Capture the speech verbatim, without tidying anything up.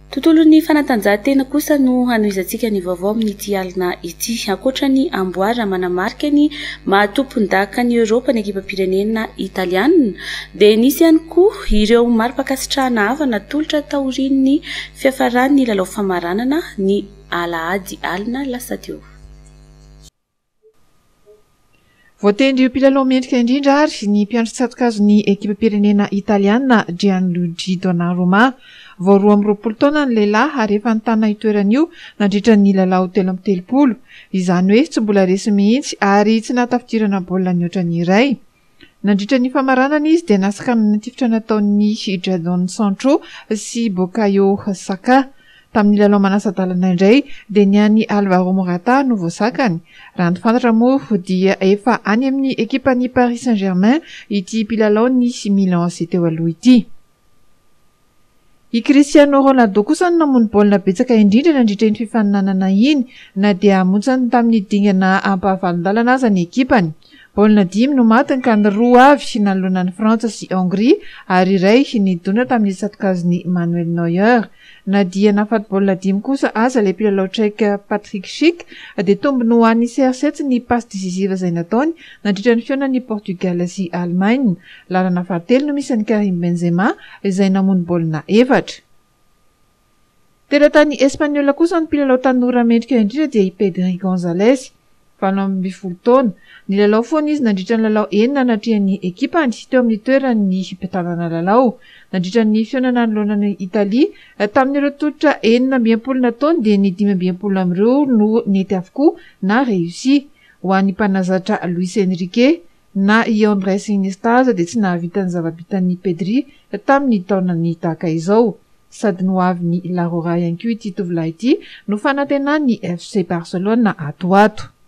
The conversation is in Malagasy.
Tontolon'ny fanatanjahantena kosa no hanoizantsika ny vaovao amin'ity alina ity. Ankoatrany amboara manamarika ny mahatompon-daka ny Europa ny ekipam-pirenena italiana, dia nisy ihany koa ireo mari-pakasitrahana hafa natolotra taorian'ny fiafaran'ny lalao famaranana ny alahady alina lasa teo. Voatendry io mpilalao mendrika indrindra ary ny mpiandry tsatokazo ny ekipam-pirenena italiana Gianluigi Donnarumma. Vao roa amby roapolo taona ny lehilahy ary efa nitana itoerana io nandritra ny lalao telo amby telopolo. Izany hoe tsy mbola resy mihitsy ary tsy natafitirana baolina ny ohatran'ny iray. Nandritra ny famaranana izy dia nasakana ny tifitra nataon'ny Jadon Sancho sy Bukayo Saka. Tamin'ny lalao manasa-dalana indray dia ny an'ny Alvaro Morata no voasakany. Raha ny fantatra moa dia efa any amin'ny ekipan'ny Paris Saint-Germain ity mpilalao ny Milan A C teo aloha ity. I Cristiano Ronaldo kosa no namono baolina betsaka indrindra nandritra ny fifaninanana iny, na dia amontsany tamin'ny dingana ampahavalon-dalana aza ny ekipany. Baolina dimy no matiny ka ny roa avy nanoloana ny Frantsa sy Hongrie ary iray nidona tamin'ny tsatokazon'ny Manuel Neuer. Na dia nafaty baolina dimy kosa aza ilay mpilalao tchèque Patrick Schick dia tombony ho an'ny C R sept ny passe décisive izay nataony nandritra ny fionan'ny Portugal sy Allemagne. Lalana fahatelo no misy an'i Karim Benzema izay namono baolina efatra. Teratany Espaniola kosa ny mpilalao tanora mendrika indrindra dia i Pedri Gonzalez. Valo amby folo taona nilalao foana izy nandritra ny lalao enina anatrihan'ny ekipany teo amin'ny toeran'ny mpitanana lalao. Nandritra ny fionana anoloanan'i Italia tamin'ireo tolotra enina amby enimpolo taona dia ny dimy amby enimpolo amin'ireo no nety avokoa na réussi. Ho an'ny mpanazatra Luis Enrique na i Andrés Iniesta dia tsy nahavita ny zava-bitan'ny Pedri tamin'ny taonany tahaka izao. Sady no avy ny Larora ihany koa ity tovolahy ity no fanantenan'ny F C Barcelona atoato.